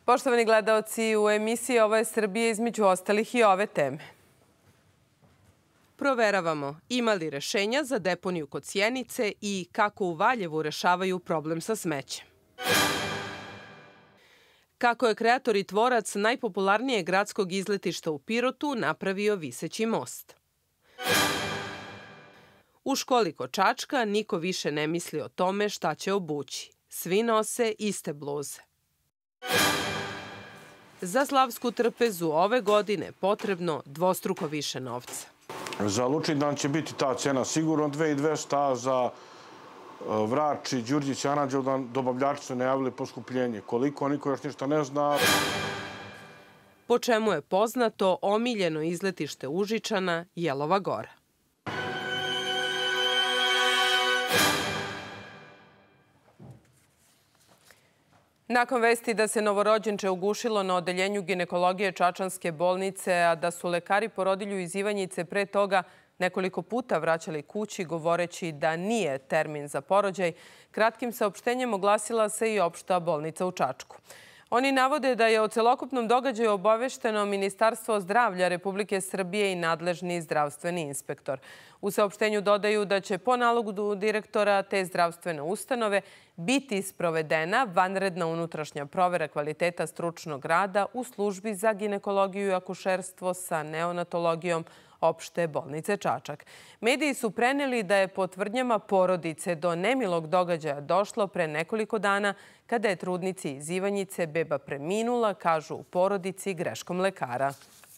Poštovani gledaoci, u emisiji Ovo je Srbija između ostalih i ove teme. Proveravamo ima li rešenja za deponiju kod Sjenice i kako u Valjevu rešavaju problem sa smećem. Kako je kreator i tvorac najpopularnijeg gradskog izletišta u Pirotu napravio viseći most. U školi kod Čačka niko više ne misli o tome šta će obući. Svi nose iste bluze. Za slavsku trpezu ove godine potrebno dvostruko više novca. Za Lučindan će biti ta cena sigurno 2200, a za Vrač i Đurđić i Aranđeldan dobavljači su najavili poskupljenje. Koliko, niko još ništa ne zna. Po čemu je poznato omiljeno izletište Užičana Jelova Gora. Nakon vesti da se novorođenče ugušilo na odeljenju ginekologije Čačanske bolnice, a da su lekari porodilju iz Ivanjice pre toga nekoliko puta vraćali kući govoreći da nije termin za porođaj, kratkim saopštenjem oglasila se i opšta bolnica u Čačku. Oni navode da je o celokupnom događaju obavešteno Ministarstvo zdravlja Republike Srbije i nadležni zdravstveni inspektor. U saopštenju dodaju da će po nalogu direktora te zdravstvene ustanove biti sprovedena vanredna unutrašnja provera kvaliteta stručnog rada u službi za ginekologiju i akušerstvo sa neonatologijom opšte bolnice Čačak. Mediji su preneli da je po tvrdnjama porodice do nemilog događaja došlo pre nekoliko dana kada je trudnici iz Ivanjice beba preminula, kažu u porodici, greškom lekara.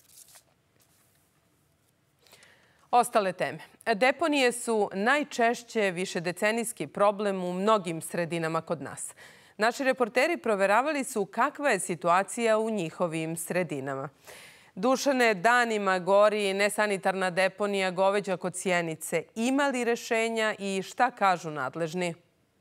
Ostale teme. Deponije su najčešće višedecenijski problem u mnogim sredinama kod nas. Naši reporteri proveravali su kakva je situacija u njihovim sredinama. Dušane, danima gori nesanitarna deponija Goveđa kod Sjenice. Ima li rešenja i šta kažu nadležni?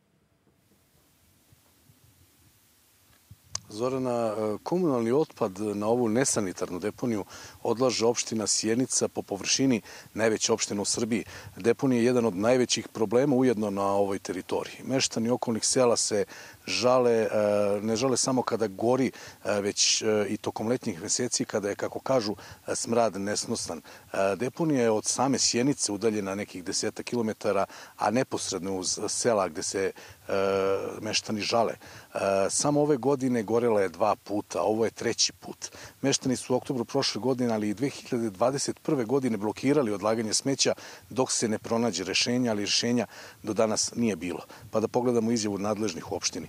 Zorana, komunalni otpad na ovu nesanitarnu deponiju odlaže opština Sjenica, po površini najveća opština u Srbiji. Deponija je jedan od najvećih problema ujedno na ovoj teritoriji. Meštani okolnih sela se žale, ne žale samo kada gori, već i tokom letnjih meseci kada je, kako kažu, smrad nesnosan. Deponija je od same Sjenice udaljena nekih 10 kilometara, a neposredno uz sela gde se meštani žale. Samo ove godine gorela je 2 puta, ovo je 3. put. Meštani su u oktobru prošle godine, ali i 2021. godine blokirali odlaganje smeća dok se ne pronađe rešenja, ali rešenja do danas nije bilo. Pa da pogledamo izjavu nadležnih u opštini.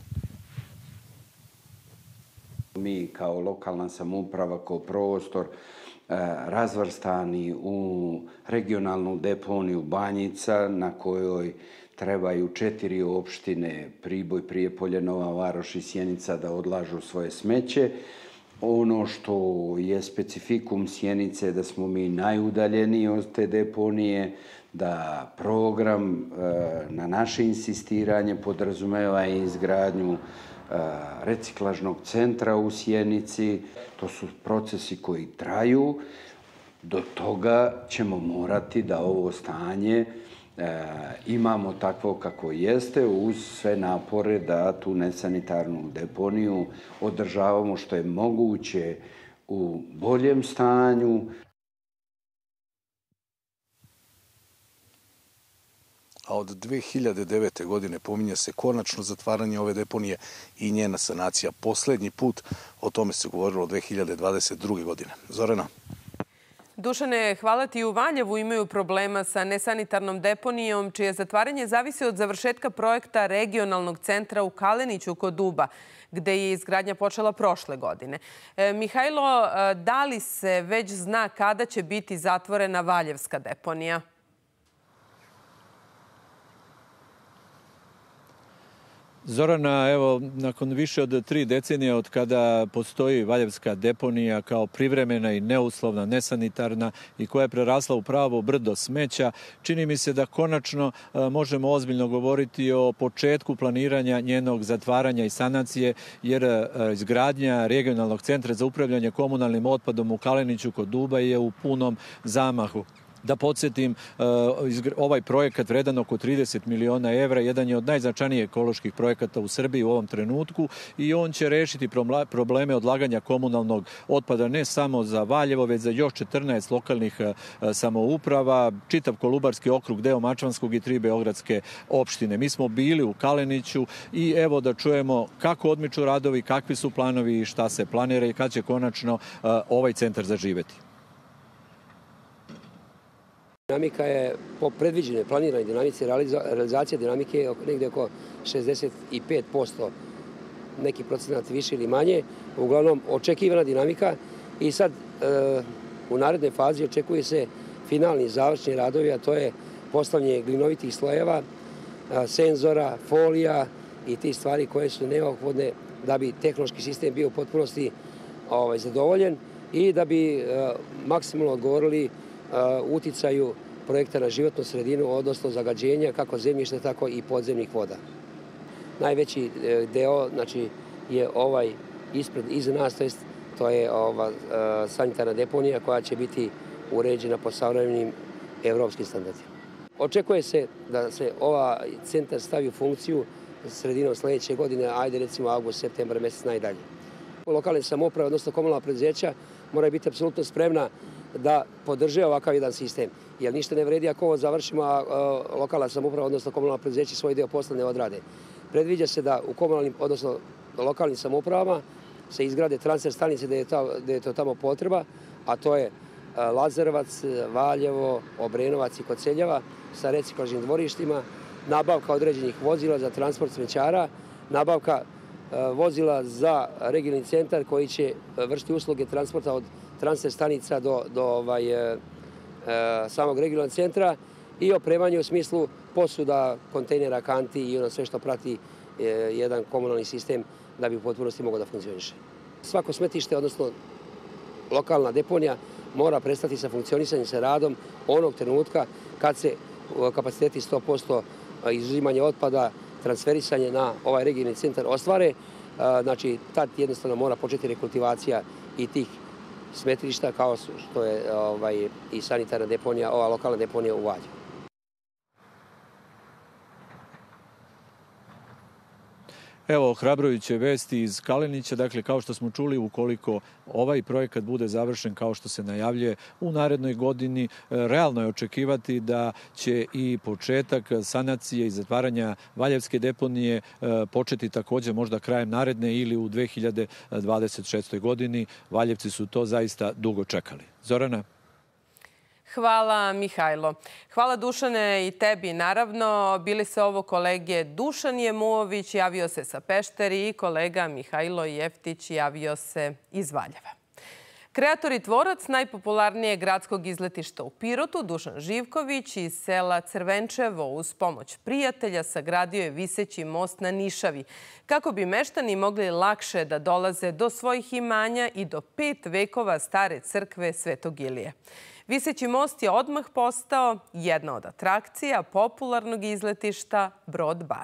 Mi kao lokalna samouprava, kao prostor, razvrstani u regionalnu deponiju Banjica, na kojoj trebaju 4 opštine, Priboj, Prijepolje, Nova Varoš i Sjenica, da odlažu svoje smeće. Ono što je specifikum Sjenice je da smo mi najudaljeniji od te deponije, da program na naše insistiranje podrazumeva i izgradnju reciklažnog centra u Sjenici. To su procesi koji traju. Do toga ćemo morati da ovo stanje imamo takvo kako jeste, uz sve napore da tu nesanitarnu deponiju održavamo što je moguće u boljem stanju. A od 2009. godine pominje se konačno zatvaranje ove deponije i njena sanacija. Poslednji put o tome se govorilo 2022. godine. Zorana. Dušane, hvala ti. U Valjevu imaju problema sa nesanitarnom deponijom, čije zatvaranje zavisi od završetka projekta regionalnog centra u Kaleniću kod Uba, gde je izgradnja počela prošle godine. Mihajlo, da li se već zna kada će biti zatvorena valjevska deponija? Zorana, evo, nakon više od 3 decenije od kada postoji valjevska deponija kao privremena i neuslovna, nesanitarna i koja je prerasla u pravo brdo smeća, čini mi se da konačno možemo ozbiljno govoriti o početku planiranja njenog zatvaranja i sanacije, jer izgradnja regionalnog centra za upravljanje komunalnim otpadom u Kaleniću kod Duba je u punom zamahu. Da podsjetim, ovaj projekat vredan oko 30 miliona evra, jedan je od najznačajnijih ekoloških projekata u Srbiji u ovom trenutku i on će rešiti probleme odlaganja komunalnog otpada ne samo za Valjevo, već za još 14 lokalnih samouprava, čitav Kolubarski okrug, deo Mačvanskog i 3 beogradske opštine. Mi smo bili u Kaleniću i evo da čujemo kako odmiču radovi, kakvi su planovi i šta se planira i kad će konačno ovaj centar zaživeti. Dinamika je po predviđenoj planiranoj dinamici, realizacija dinamike je negde oko 65%, neki procenat više ili manje, uglavnom očekivana dinamika i sad u narednoj fazi očekuje se finalni završni radovi, a to je postavljanje glinovitih slojeva, senzora, folija i ti stvari koje su neophodne da bi tehnološki sistem bio u potpunosti zadovoljen i da bi maksimalno odgovorili uticaju projekta na životnu sredinu, odnosno zagađenja kako zemljišta, tako i podzemnih voda. Najveći deo je ovaj iza nas, to je sanitarna deponija koja će biti uređena po savremenim evropskim standardima. Očekuje se da se ovaj centar stavi u funkciju sredinom sledeće godine, ajde recimo avgust, septembar, mesec najdalje. Lokalne samouprave, odnosno komunalna preduzeća, moraju biti apsolutno spremna da podrže ovakav jedan sistem. Jer ništa ne vredi ako ovo završimo, a lokalna samouprava, odnosno komunalna preduzeća svoj deo posla ne odrade. Predviđa se da u komunalnim, odnosno lokalnim samoupravama se izgrade transfer stanice gde je to tamo potreba, a to je Lazarevac, Valjevo, Obrenovac i Koceljeva sa reciklažnim dvorištima, nabavka određenih vozila za transport smećara, nabavka vozila za regionalni centar koji će vršiti usluge transporta od transfer stanica do samog regionalnog centra i opremanje u smislu posuda, kontejnera, kanti i ono sve što prati jedan komunalni sistem da bi u potpunosti mogao da funkcioniše. Svako smetlište, odnosno lokalna deponija, mora prestati sa funkcionisanjem, sa radom onog trenutka kad se kapaciteti 100% izuzimanja otpada, transferisanje na ovaj regionalni centar ostvare. Znači, tad jednostavno mora početi rekultivacija i tih smetlišta kao što je i sanitarna deponija, ova lokalna deponija u Valjevu. Evo, ohrabrujuće vesti iz Kalenića. Dakle, kao što smo čuli, ukoliko ovaj projekat bude završen kao što se najavljuje u narednoj godini, realno je očekivati da će i početak sanacije i zatvaranja Valjevske deponije početi takođe možda krajem naredne ili u 2026. godini. Valjevci su to zaista dugo čekali. Zorana? Hvala, Mihajlo. Hvala, Dušane, i tebi. Naravno, bili se ovo kolege Dušan Jemuović, javio se sa Pešteri, i kolega Mihajlo Jeftić javio se iz Valjeva. Kreator i tvorac najpopularnijeg gradskog izletišta u Pirotu, Dušan Živković iz sela Crvenčevo, uz pomoć prijatelja sagradio je viseći most na Nišavi, kako bi meštani mogli lakše da dolaze do svojih imanja i do 5 vekova stare crkve Svetog Ilije. Viseći most je odmah postao jedna od atrakcija popularnog izletišta Brod Bar.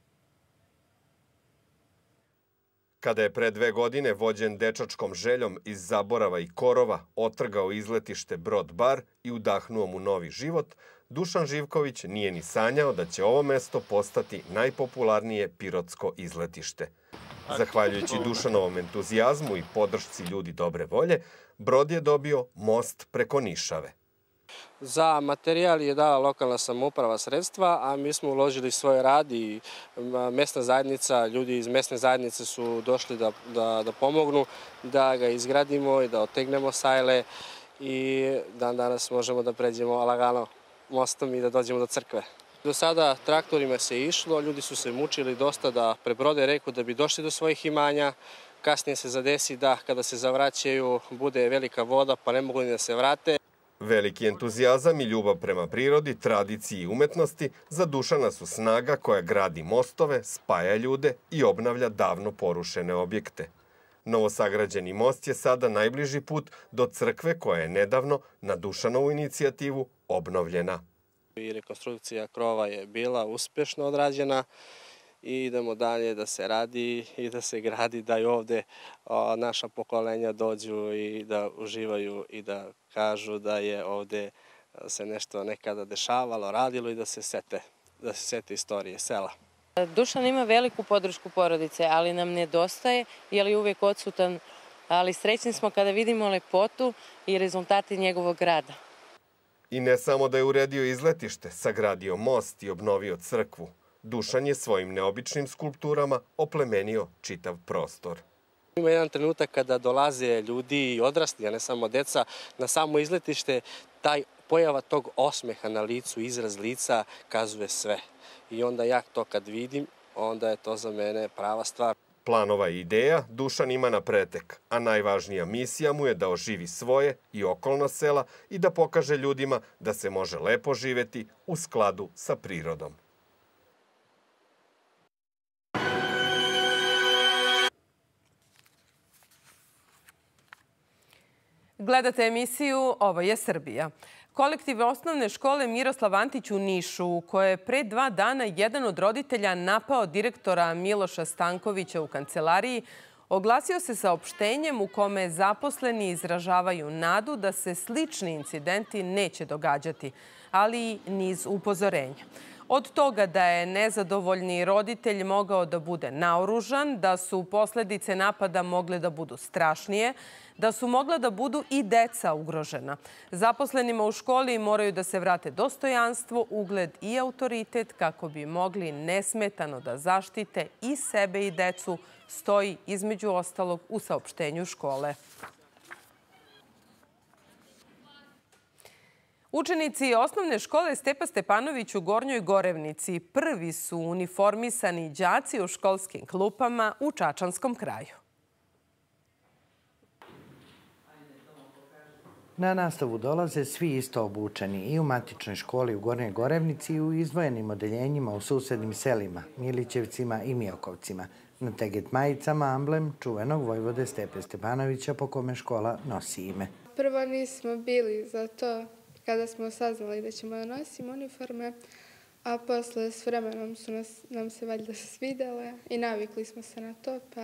Kada je pre 2 godine vođen dečačkom željom iz zaborava i korova otrgao izletište Brod Bar i udahnuo mu novi život, Dušan Živković nije ni sanjao da će ovo mesto postati najpopularnije pirotsko izletište. Zahvaljujući Dušanovom entuzijazmu i podršci ljudi dobre volje, Brod je dobio most preko Nišave. Za materijal je dala lokalna samouprava sredstva, a mi smo uložili svoj rad i mesna zajednica, ljudi iz mesne zajednice su došli da pomognu, da ga izgradimo i da otegnemo sajle i danas možemo da pređemo lagano mostom i da dođemo do crkve. Do sada traktorima se išlo, ljudi su se mučili dosta da prebrode reku da bi došli do svojih imanja. Kasnije se zadesi da kada se zavraćaju bude velika voda pa ne mogu ni da se vrate. Veliki entuzijazam i ljubav prema prirodi, tradiciji i umetnosti za Dušana su snaga koja gradi mostove, spaja ljude i obnavlja davno porušene objekte. Novosagrađeni most je sada najbliži put do crkve koja je nedavno na Dušanovu inicijativu obnovljena. I rekonstrukcija krova je bila uspešno odrađena i idemo dalje da se radi i da se gradi, da i ovde naša pokolenja dođu i da uživaju i da kažu da je ovde se nešto nekada dešavalo, radilo i da se sete istorije sela. Dušan ima veliku podršku porodice, ali nam nedostaje jer je uvijek odsutan, ali srećni smo kada vidimo lepotu i rezultate njegovog rada. I ne samo da je uredio izletište, sagradio most i obnovio crkvu. Dušan je svojim neobičnim skulpturama oplemenio čitav prostor. Ima jedan trenutak kada dolaze ljudi i odrasli, a ne samo deca, na samo izletište, pojava tog osmeha na licu, izraz lica, kazuje sve. I onda ja to kad vidim, onda je to za mene prava stvar. Planova i ideja Dušan ima na pretek, a najvažnija misija mu je da oživi svoje i okolna sela i da pokaže ljudima da se može lepo živeti u skladu sa prirodom. Gledate emisiju Ovo je Srbija. Kolektiv osnovne škole Miroslav Antić u Nišu, u kojoj je pre 2 dana jedan od roditelja napao direktora Miloša Stankovića u kancelariji, oglasio se saopštenjem u kome zaposleni izražavaju nadu da se slični incidenti neće događati, ali i niz upozorenja. Od toga da je nezadovoljni roditelj mogao da bude naoružan, da su posledice napada mogle da budu strašnije, da su mogla da budu i deca ugrožena. Zaposlenima u školi moraju da se vrate dostojanstvo, ugled i autoritet kako bi mogli nesmetano da zaštite i sebe i decu, stoji između ostalog u saopštenju škole. Učenici osnovne škole Stepa Stepanović u Gornjoj Gorevnici prvi su uniformisani đaci u školskim klupama u Čačanskom kraju. Na nastavu dolaze svi isto obučeni i u matičnoj školi u Gornjoj Gorevnici i u izdvojenim odeljenjima u susednim selima, Milićevcima i Miokovcima. Na teget majicama amblem čuvenog vojvode Stepe Stepanovića po kome škola nosi ime. Prvo nismo bili za to kada smo saznali da ćemo da nosimo uniforme, a posle s vremenom su nam se valjda svidele i navikli smo se na to, pa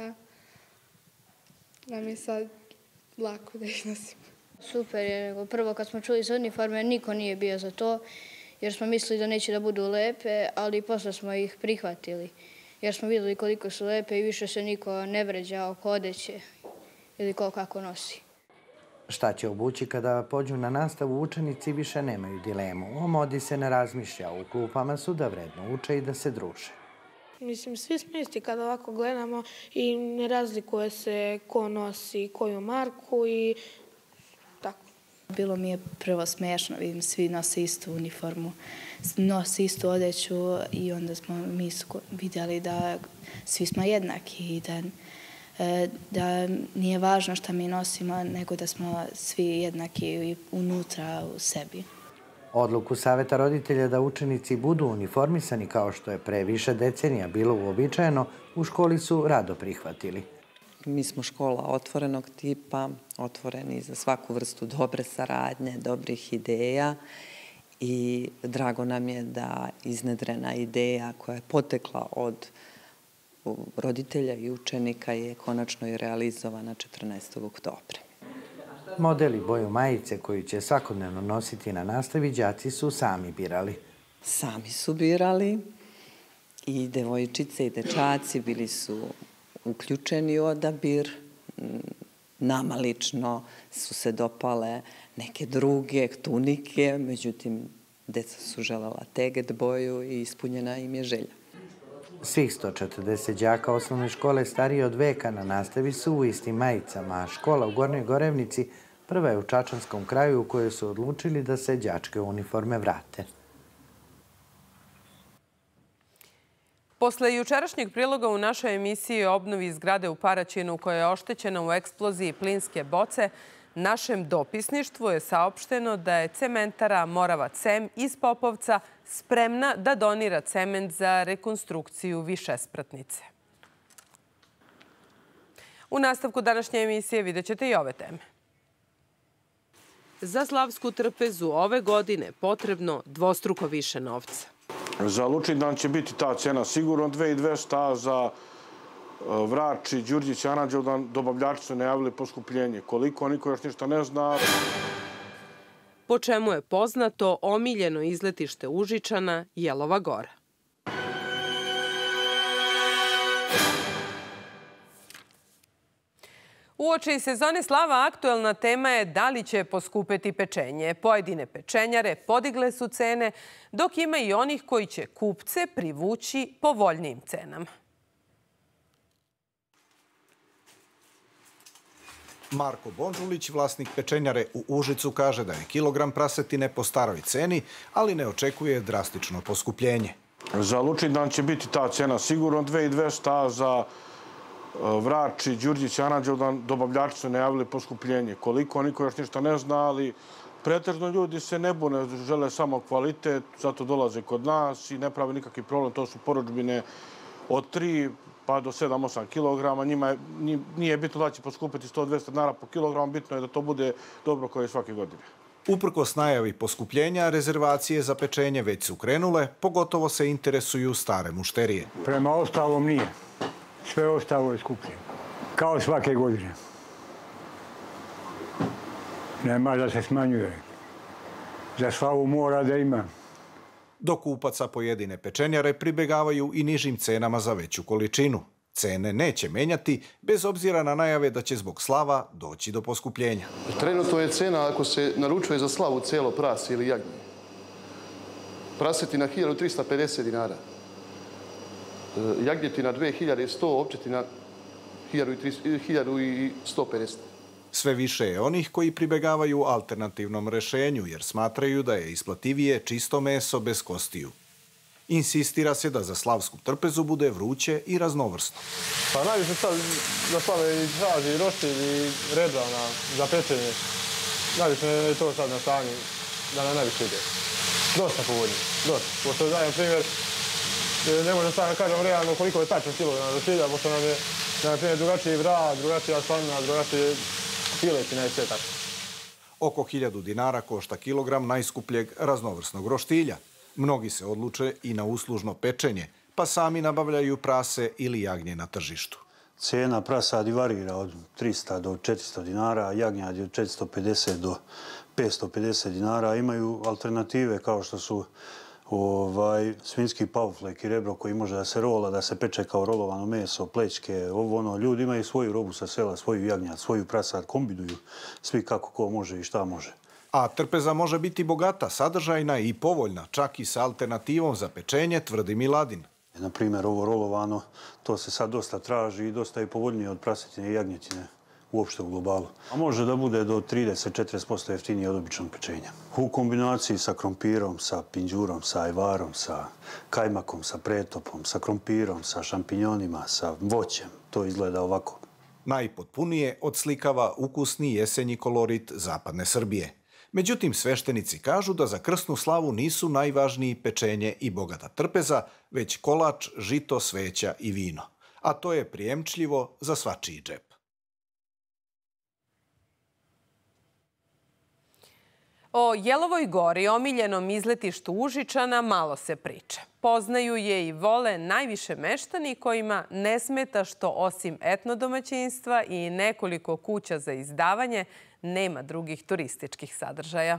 nam je sad lako da ih nosimo. Super je. Prvo kad smo čuli za uniforme, niko nije bio za to, jer smo mislili da neće da budu lepe, ali posle smo ih prihvatili, jer smo videli koliko su lepe i više se niko ne vređa oko odeće ili ko kako nosi. Šta će obući kada pođu na nastavu, učenici više nemaju dilemu. O modi se ne razmišlja, u klupama su da vredno uče i da se druže. Mislim, svi smo isti kada ovako gledamo i ne razlikuje se ko nosi koju marku i tako. Bilo mi je prvo smiješno, vidim, svi nose istu uniformu, nose istu odeću i onda smo mi vidjeli da svi smo jednaki i da nije važno šta mi nosimo, nego da smo svi jednaki unutra u sebi. Odluku Saveta roditelja da učenici budu uniformisani kao što je pre više decenija bilo uobičajeno, u školi su rado prihvatili. Mi smo škola otvorenog tipa, otvoreni za svaku vrstu dobre saradnje, dobrih ideja i drago nam je da iznedrena ideja koja je potekla od roditelja i učenika je konačno i realizovana 14. oktobra. Model i boju majice koju će svakodnevno nositi na nastavi đaci su sami birali. Sami su birali i devojčice i dečaci bili su uključeni u odabir. Nama lično su se dopale neke druge tunike, međutim, deca su želela teget boju i ispunjena im je želja. Svih 140 đaka osnovne škole starije od veka na nastavi su u istim majicama, a škola u Gornjoj Gorevnici prva je u Čačanskom kraju u kojoj su odlučili da se đačke uniforme vrate. Posle jučerašnjeg priloga u našoj emisiji o obnovi zgrade u Paraćinu koja je oštećena u eksploziji plinske boce, našem dopisništvu je saopšteno da je cementara Morava Cem iz Popovca spremna da donira cement za rekonstrukciju višespratnice. U nastavku današnje emisije vidjet ćete i ove teme. Za slavsku trpezu ove godine potrebno dvostruko više novca. Za Lučindan će biti ta cena sigurno 2200, a za Vrač i Đurđić i Aranđelovdan dobavljači su najavili poskupljenje. Koliko, niko još ništa ne zna. po čemu je poznato omiljeno izletište Užičana Jelova Gora. Uoči sezone slava aktuelna tema je da li će poskupeti pečenje. Pojedine pečenjare podigle su cene, dok ima i onih koji će kupce privući povoljnijim cenama. Marko Bonđulić, vlasnik pečenjare u Užicu, kaže da je kilogram prasetine po staroj ceni, ali ne očekuje drastično poskupljenje. Za Lučindan će biti ta cena sigurno 2200, a za Vrači, Đurđić, Aranđelovdan dobavljači su najavili poskupljenje. Koliko, niko još ništa ne zna, ali pretežno ljudi se ne bune, žele samo kvalitet, zato dolaze kod nas i ne prave nikakvi problem. To su porudžbine od 3 pa do 7-8 kilograma. Njima nije bitno da će poskupiti 100-200 dinara po kilogramu, bitno je da to bude dobro kao i svake godine. Uprkos najavi poskupljenja, rezervacije za pečenje već su krenule, pogotovo se interesuju stare mušterije. Prema ostalom nije. Sve ostalo je skuplje. Kao svake godine. Nema da se smanjuje. Za slavu mora da ima. Do kupaca pojedine pečenjare pribegavaju i nižim cenama za veću količinu. Cene neće menjati, bez obzira na najave da će zbog slava doći do poskupljenja. Trenutno je cena ako se naručuje za slavu celo prase ili jagnje. Prasetina 1350 dinara. Jagnjetina 2100, općetina 1150. Sve više je onih koji pribegavaju alternativnom rešenju jer smatraju da je isplativije čisto meso bez kostiju. Insistira se da za slavsku trpezu bude vruće i raznovrsno. Pa najviše sad za slave i traži roštilj i redžana za pečenje. Najviše je to sad na stanju da nam najviše ide. Dosta povoljno, dosta. Pošto dajem primjer, ne možem sad da kažem realno koliko je tačno kilogram roštilja, pošto nam je, na primjer, drugačiji vrat, drugačija slanina, drugačije piletina i sve tako. Oko 1000 dinara košta kilogram najskupljeg raznovrsnog roštilja. Mnogi se odluče i na uslužno pečenje, pa sami nabavljaju prase ili jagnje na tržištu. Cena prasadi varira od 300 do 400 dinara, jagnjadi od 450 do 550 dinara. Imaju alternative kao što su svinjski pavuflek i rebro koji može da se rola, da se peče kao rolovano meso, plećke, Ljudi imaju svoju robu sa sela, svoju jagnjad, svoju prasad, kombinuju svi kako ko može i šta može. A trpeza može biti bogata, sadržajna i povoljna, čak i sa alternativom za pečenje, tvrdi Miladin. Na primjer, ovo rolovano, to se sad dosta traži i dosta je povoljnije od prasetine i jagnjetine uopšte u globalu. A može da bude do 30-40% jeftinije od običnog pečenja. U kombinaciji sa krompirom, sa pinđurom, sa ajvarom, sa kajmakom, sa pretopom, sa krompirom, sa šampinjonima, sa voćem, to izgleda ovako. Najpotpunije odslikava ukusni jesenji kolorit zapadne Srbije. Međutim, sveštenici kažu da za krsnu slavu nisu najvažniji pečenje i bogata trpeza, već kolač, žito, sveća i vino. A to je prijemčljivo za svačiji džep. O Jelovoj gori, omiljenom izletištu Užičana, malo se priča. Poznaju je i vole najviše meštani kojima ne smeta što osim etnodomaćinstva i nekoliko kuća za izdavanje nema drugih turističkih sadržaja.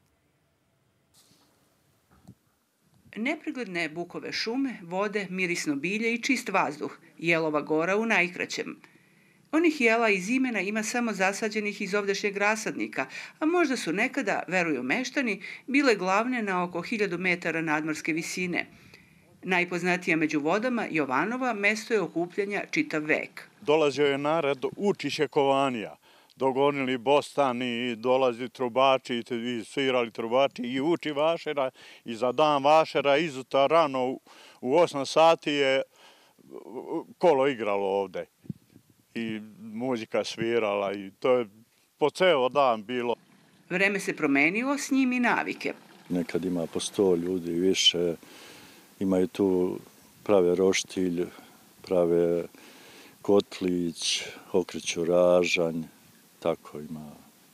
Nepregledne bukove šume, vode, mirisno bilje i čist vazduh. Jelova gora u najkraćem. Onih jela iz imena ima samo zasađenih iz ovdašnjeg rasadnika, a možda su nekada, veruju meštani, bile glavne na oko 1000 metara nadmorske visine. Najpoznatija među vodama, Jovanova, mesto je okupljanja čitav vek. Dolazio je narod učiše kovanija. Dogonili bostani, dolazi trubači i svirali trubači i uči vašera i za dan vašera izuta rano u 8 sati je kolo igralo ovde. I muzika svirala i to je po ceo dan bilo. Vreme se promenilo, s njim i navike. Nekad ima po 100 ljudi više, imaju tu prave roštilj, prave kotlić, okreću ražanj, tako ima.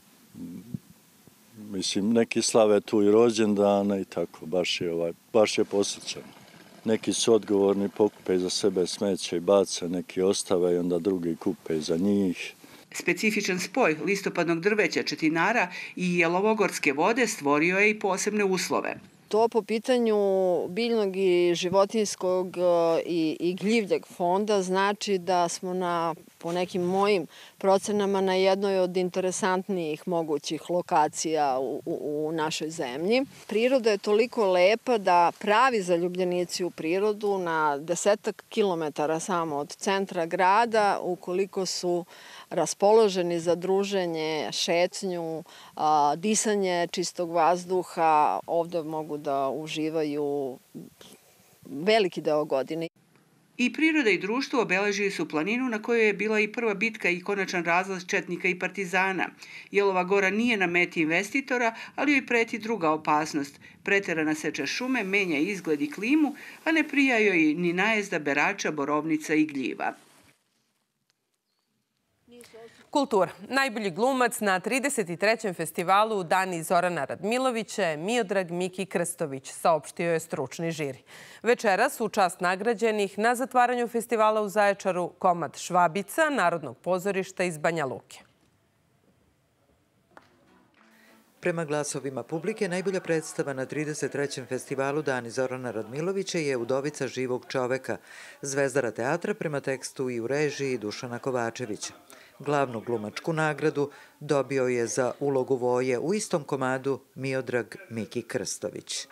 Mislim, neki slave tu i rođendane i tako, baš je posjećan. Neki su odgovorni, pokupe za sebe smeće i bace, neki ostave i onda drugi kupe za njih. Specifičan spoj listopadnog drveća, četinara i jelovogorske vode stvorio je i posebne uslove. To po pitanju biljnog i životinjskog i gljivljeg fonda znači da smo po nekim mojim procenama na jednoj od interesantnijih mogućih lokacija u našoj zemlji. Priroda je toliko lepa da pravi zaljubljenici u prirodu na 10 kilometara samo od centra grada, ukoliko su raspoloženi za druženje, šetnju, disanje čistog vazduha, ovde mogu da uživaju veliki deo godine. I priroda i društvo obeležili su planinu na kojoj je bila i prva bitka i konačan razlaz četnika i partizana. Jelova gora nije na meti investitora, ali joj preti druga opasnost. Preterana seča šume menja izgled i klimu, a ne prija joj ni najezda berača, borovnica i gljiva. Kultura. Najbolji glumac na 33. festivalu Dani Zorana Radmilovića je Miodrag Miki Krstović, saopštio je stručni žiri. Večeras u čast nagrađenih na zatvaranju festivala u Zaječaru komad Švabica Narodnog pozorišta iz Banja Luke. Prema glasovima publike, najbolja predstava na 33. festivalu Dani Zorana Radmilovića je Udovica živog čoveka, zvezdara teatra prema tekstu i u režiji Dušana Kovačevića. Glavnu glumačku nagradu dobio je za ulogu Voje u istom komadu Miodrag Miki Krstović.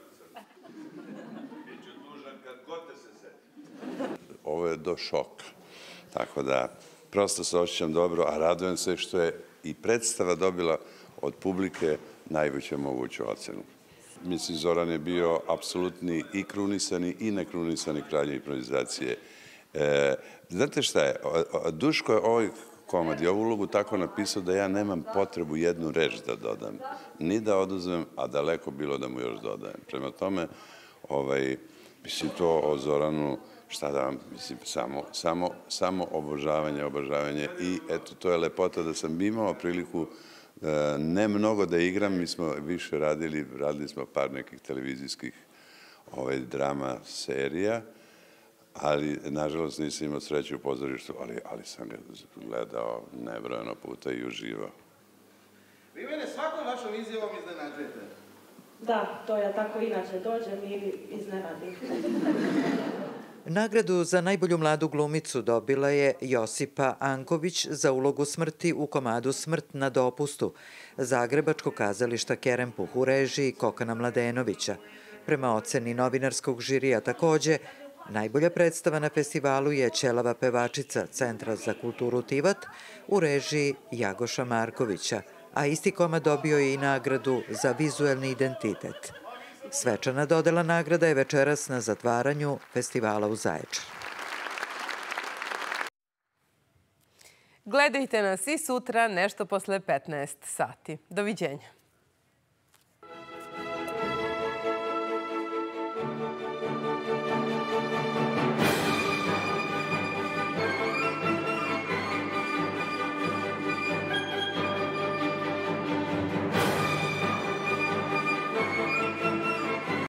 Ovo je do šoka, tako da prosto se osjećam dobro, a radujem se što je i predstava dobila od publike najveću moguću ocenu. Mislim, Zoran je bio apsolutni i krunisani i nekrunisani kralj improvizacije. Znate šta je? Duško je ovoj komadi, ovu ulogu tako napisao da ja nemam potrebu jednu reč da dodam. Ni da oduzmem, a daleko bilo da mu još dodajem. Prema tome, mislim, to o Zoranu, šta da vam, mislim, samo obožavanje i eto, to je lepota da sam imao priliku ne mnogo da igram, mi smo više radili smo par nekih televizijskih drama serija, ali nažalost nisam imao sreću u pozorištu, ali sam ga gledao nebrojeno puta i uživao. Vi mene svakom vašom izjavom iznenađujete. Da, to ja tako inače dođem i iznenadim. Nagradu za najbolju mladu glumicu dobila je Josipa Anković za ulogu Smrti u komadu Smrt na dopustu Zagrebačkog kazališta Kerempuh u režiji Kokana Mladenovića. Prema oceni novinarskog žirija takođe, najbolja predstava na festivalu je Ćelava pevačica Centra za kulturu Tivat u režiji Jagoša Markovića, a isti komad dobio je i nagradu za vizuelni identitet. Svečana dodela nagrada je večeras na zatvaranju festivala u Zaječaru. Gledajte nas i sutra nešto posle 15 sati. Doviđenja.